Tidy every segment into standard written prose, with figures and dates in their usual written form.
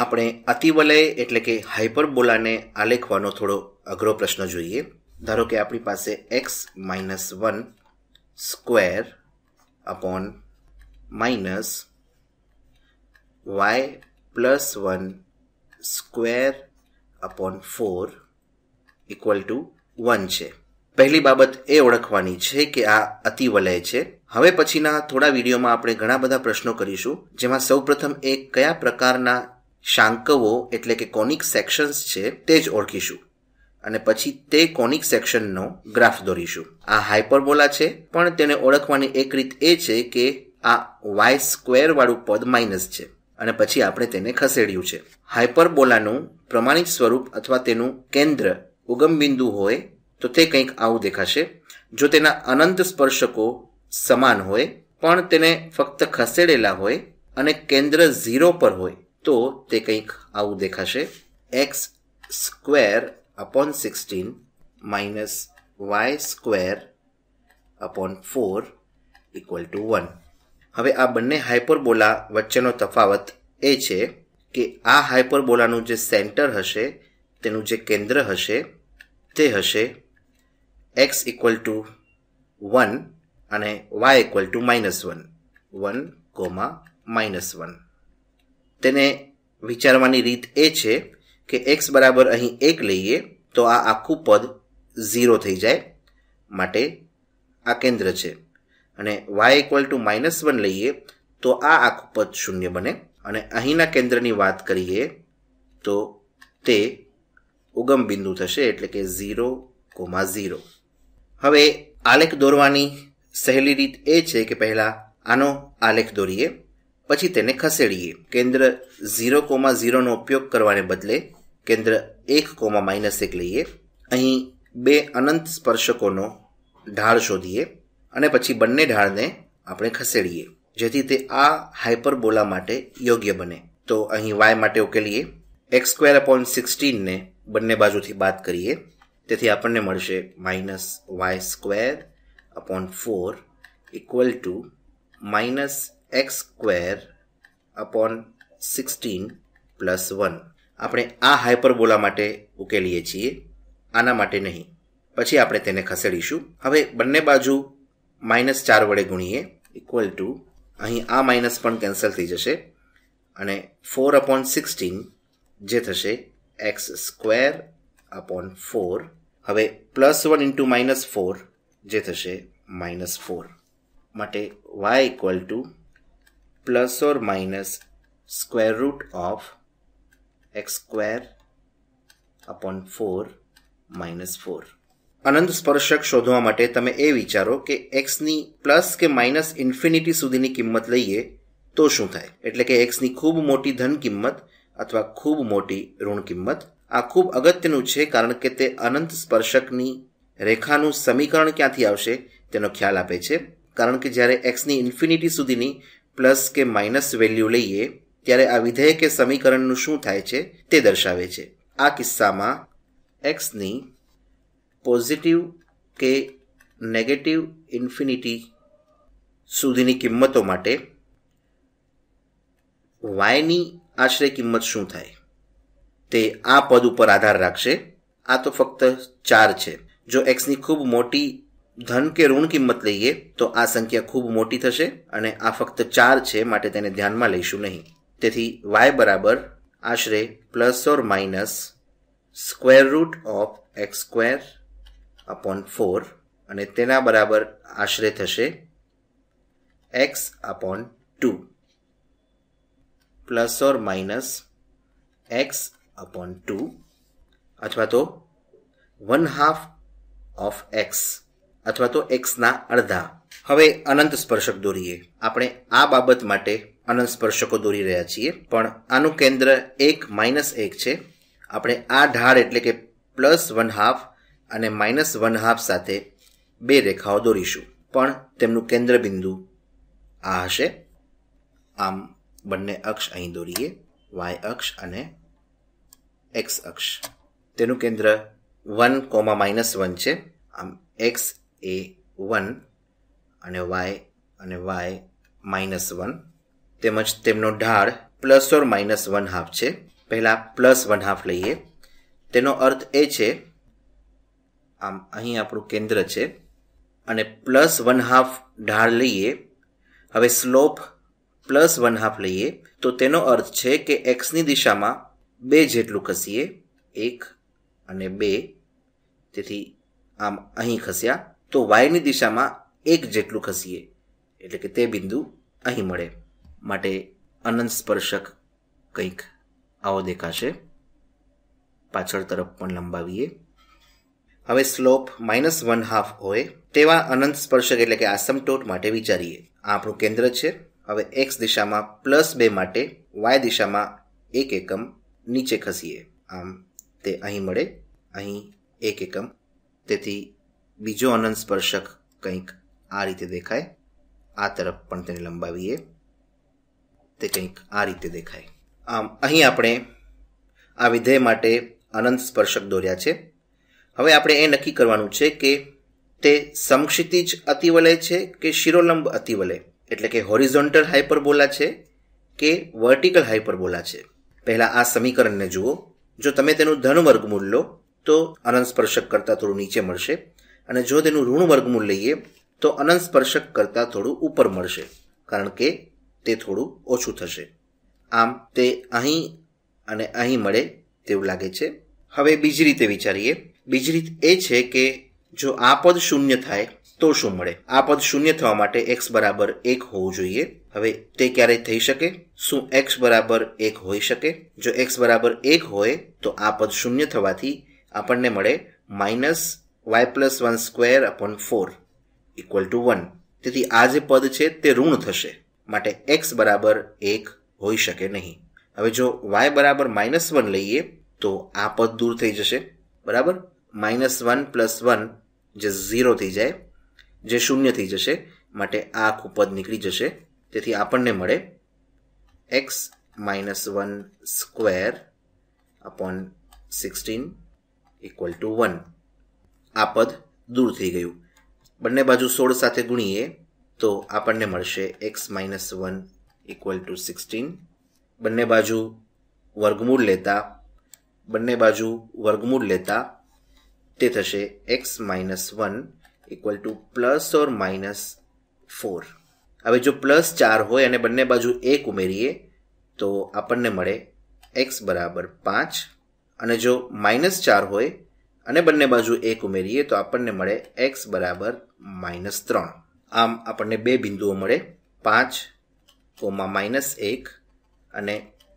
આપણે અતિવલય એટલે કે હાઇપરબોલાને આલેખવાનો થોડો અઘરો પ્રશ્ન જોઈએ. ધારો કે આપણી પાસે x-1 square upon minus y+1 square upon 4 equal to 1 છે. પહેલી બાબત એ ઓળખવાની છે કે આ અતિવલય છે. હવે પછીના થોડા વિડીયોમાં આપણે ઘણા બધા પ્રશ્નો કરીશું, જેમાં સૌપ્રથમ એ કયા પ્રકારના શાંકવો એટલે કે કોનિક સેક્શન્સ છે તે જ ઓળખીશું અને પછી તે કોનિક સેક્શનનો ગ્રાફ દોરીશું. આ હાઇપરબોલા છે, પણ તેને ઓળખવાની એક રીત એ છે કે આ y સ્ક્વેર વાળું પદ માઇનસ છે અને પછી આપણે તેને ખસેડ્યું છે. હાઇપરબોલાનું પ્રમાણિત સ્વરૂપ અથવા તેનું કેન્દ્ર ઉગમ બિંદુ હોય તો તે કંઈક આવું દેખાશે. જો તેના અનંત સ્પર્શકો સમાન હોય પણ તેને ફક્ત ખસેડેલા હોય અને કેન્દ્ર 0 પર હોય તો તે કંઈક આવું દેખાશે. x square upon 16 minus y square upon 4 equal to 1. હવે આ બંને હાઇપરબોલા વચ્ચેનો તફાવત એ છે કે આ હાઇપરબોલાનું જે સેન્ટર હશે, તેનું જે કેન્દ્ર હશે તે હશે x ઇક્વલ ટુ 1 અને y ઇક્વલ ટુ -1, 1, -1. તેને વિચારવાની રીત એ છે કે x બરાબર અહીં 1 લઈએ તો આ આખું પદ 0 થઈ જાય, માટે આ કેન્દ્ર છે. અને y ઇક્વલ ટુ -1 લઈએ તો આ આખું પદ 0 બને. અને અહીંના કેન્દ્રની વાત કરીએ તો તે ઉગમ બિંદુ થશે, એટલે કે 0, 0. હવે આલેખ દોરવાની સહેલી રીત એ છે કે પહેલા આનો આલેખ દોરીએ, પછી તેને ખસેડીએ. કેન્દ્ર 0, 0 નો ઉપયોગ કરવાને બદલે કેન્દ્ર 1, -1 લઈએ. અહીં બે અનંત સ્પર્શકોનો ઢાળ શોધીએ અને પછી બંને ઢાળને આપણે ખસેડીએ જેથી તે આ હાઇપરબોલા માટે યોગ્ય બને. તો અહીં y માટે ઉકેલીએ. x²/16 ને બંને બાજુથી બાદ કરીએ, તેથી આપણને મળશે -y²/4 equal to -x²/16 plus 1. આપણે આ હાઇપરબોલા માટે ઉકેલીએ છીએ, આના માટે નહીં. પછી આપણે તેને ખસેડીશું. હવે બંને બાજુ -4 વડે ગુણીએ, ઇક્વલ ટુ અહીં આ માઇનસ પણ કેન્સલ થઈ જશે અને 4/16 જે થશે x²/4. હવે +1 ઇન્ટુ -4 જે થશે -4. માટે y ઇક્વલ ટુ ±√x²/4 -4. અનંત સ્પર્શક શોધવા માટે તમે એ વિચારો કે x ની પ્લસ કે માઇનસ ઇન્ફિનિટી સુધીની કિંમત લઈએ તો શું થાય, એટલે કે x ની ખૂબ મોટી ધન કિંમત અથવા ખૂબ મોટી ઋણ કિંમત. આ ખૂબ અગત્યનું છે કારણ કે તે અનંત સ્પર્શકની રેખાનું સમીકરણ ક્યાંથી આવશે તેનો ખ્યાલ આપે છે. કારણ કે જ્યારે x ની ઇન્ફિનિટી સુધીની પ્લસ કે માઇનસ વેલ્યુ લઈએ ત્યારે આ વિધેય કે સમીકરણનું શું થાય છે તે દર્શાવે છે. આ કિસ્સામાં x ની પોઝિટિવ કે નેગેટિવ ઇન્ફિનિટી સુધીની કિંમતો માટે y ની આશરે કિંમત શું થાય તે આ પદ ઉપર આધાર રાખશે. આ તો ફક્ત 4 છે. જો x ની ખૂબ મોટી ધન કે ઋણ કિંમત લઈએ તો આ સંખ્યા ખૂબ મોટી થશે અને આ ફક્ત 4 છે, માટે તેને ધ્યાનમાં લઈશું નહીં. તેથી y બરાબર આશરે ±√x²/4 અને તેના બરાબર આશરે થશે x/2 ±x/2 અથવા તો 1/2 of x અથવા તો x ના અડધા. હવે અનંત સ્પર્શક દોરીએ. આપણે આ બાબત માટે અનંત સ્પર્શકો દોરી રહ્યા છીએ, પણ આનું કેન્દ્ર 1, -1 છે. આપણે આ ઢાળ એટલે કે +1/2 અને -1/2 સાથે બે રેખાઓ દોરીશું, પણ તેમનું કેન્દ્ર બિંદુ આ હશે. આમ બંને અક્ષ અહીં દોરીએ, y અક્ષ અને x અક્ષ. તેનું કેન્દ્ર 1, -1 છે. આમ x એ 1 અને y -1, તેમજ તેમનો ઢાળ ±1/2 છે. પહેલાં +1/2 લઈએ. તેનો અર્થ એ છે, આમ અહીં આપણું કેન્દ્ર છે અને +1/2 ઢાળ લઈએ. હવે સ્લોપ +1/2 લઈએ તો તેનો અર્થ છે કે એક્સની દિશામાં 2 જેટલું ખસીએ, 1 અને 2. તેથી આમ અહીં ખસ્યા. તો વાયની દિશામાં 1 જેટલું ખસીએ, એટલે કે તે બિંદુ અહીં મળે. માટે અનંત સ્પર્શક કંઈક આવો દેખાશે. પાછળ તરફ પણ લંબાવીએ. હવે સ્લોપ -1/2 હોય તેવા અનંત સ્પર્શક એટલે કે આસમટોટ માટે વિચારીએ. આ આપણું કેન્દ્ર છે. હવે એક્સ દિશામાં +2 માટે વાય દિશામાં 1 એકમ નીચે ખસીએ. આમ તે અહીં મળે, અહીં 1 એકમ. તેથી બીજો અનંત સ્પર્શક કંઈક આ રીતે દેખાય. આ તરફ પણ તેને લંબાવીએ. તે કંઈક આ રીતે દેખાય. આમ અહીં આપણે આ વિધેય માટે અનંત સ્પર્શક દોર્યા છે. હવે આપણે એ નક્કી કરવાનું છે કે તે સમક્ષિતિજ અતિવલય છે કે શિરોલંબ અતિવલય, એટલે કે હોરિઝોન્ટલ હાઇપરબોલા છે કે વર્ટિકલ હાઇપરબોલા છે. પહેલાં આ સમીકરણને જુઓ. જો તમે તેનું ધન વર્ગમૂળ લો તો અનંત સ્પર્શક કરતાં થોડું નીચે મળશે, અને જો તેનું ઋણ વર્ગમૂળ લઈએ તો અનંત સ્પર્શક કરતાં થોડું ઉપર મળશે, કારણ કે તે થોડું ઓછું થશે. આમ તે અહીં અને અહીં મળે તેવું લાગે છે. હવે બીજી રીતે વિચારીએ. બીજી રીત એ છે કે જો આ પદ શૂન્ય થાય તો શું મળે? આ પદ શૂન્ય થવા માટે x બરાબર 1 હોવું જોઈએ. હવે તે ક્યારે થઈ શકે? શું x બરાબર 1 હોઈ શકે? જો x બરાબર 1 હોય તો આ પદ શૂન્ય થવાથી આપણને મળે -y+1² = 1. તેથી આ જે પદ છે તે ઋણ થશે, માટે x બરાબર 1 હોઈ શકે નહીં. હવે જો y બરાબર -1 લઈએ તો આ પદ દૂર થઈ જશે, બરાબર. -1 + 1 જે 0 થઈ જાય, જે શૂન્ય થઈ જશે, માટે આ આખું પદ નીકળી જશે. તેથી આપણને મળે x -1² / 16 = 1. આ પદ દૂર થઈ ગયું. બંને બાજુ 16 સાથે ગુણીએ તો આપણને મળશે x -1 = 16. બંને બાજુ વર્ગમૂળ લેતા તે થશે x -1 = ±4. હવે જો +4 હોય અને બંને બાજુ 1 ઉમેરીએ તો આપણને મળે x બરાબર 5. અને જો -4 હોય અને બંને બાજુ 1 ઉમેરીએ તો આપણને મળે x બરાબર -3. આમ આપણને 2 બિંદુઓ મળે, 5, -1 અને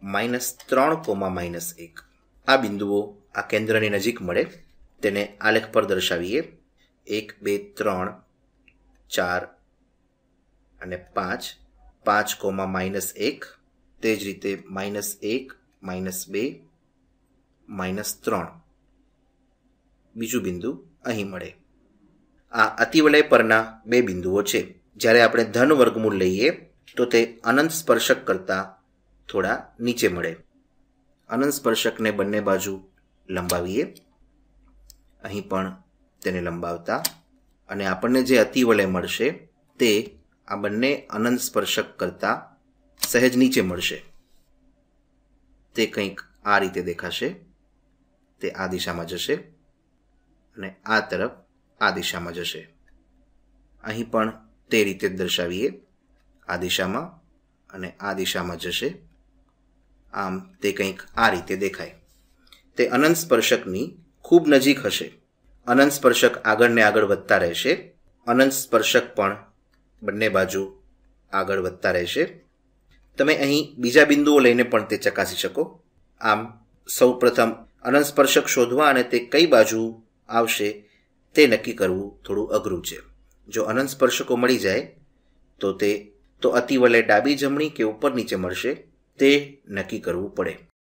-3, આ બિંદુઓ આ કેન્દ્રની નજીક મળે. તેને આલેખ પર દર્શાવીએ. 1, 2, 3, 4 અને 5, 5, -1. તે જ રીતે -1, -2, -3. બીજું બિંદુ અહીં મળે. આ અતિવલય પરના 2 બિંદુઓ છે. જ્યારે આપણે ધન વર્ગમૂળ લઈએ તો તે અનંત સ્પર્શક કરતાં થોડા નીચે મળે. અનંત સ્પર્શકને બંને બાજુ લંબાવીએ. અહીં પણ તેને લંબાવતા અને આપણને જે અતિવલય મળશે તે આ બંને અનંત સ્પર્શક કરતાં સહેજ નીચે મળશે. તે કંઈક આ રીતે દેખાશે. તે આ દિશામાં જશે અને આ તરફ આ દિશામાં જશે. અહીં પણ તે રીતે દર્શાવીએ. આ દિશામાં અને આ દિશામાં જશે. આમ તે કંઈક આ રીતે દેખાય. તે અનંત સ્પર્શકની ખૂબ નજીક હશે. અનંત સ્પર્શક આગળ ને આગળ વધતા રહેશે. અનંત સ્પર્શક પણ બંને બાજુ આગળ વધતા રહેશે. તમે અહીં બીજા બિંદુઓ લઈને પણ તે ચકાસી શકો. આમ સૌ પ્રથમ અનંત સ્પર્શક શોધવા અને તે કઈ બાજુ આવશે તે નક્કી કરવું થોડું અઘરું છે. જો અનંત સ્પર્શકો મળી જાય તો અતિવલય ડાબી, જમણી કે ઉપર નીચે મળશે તે નક્કી કરવું પડે.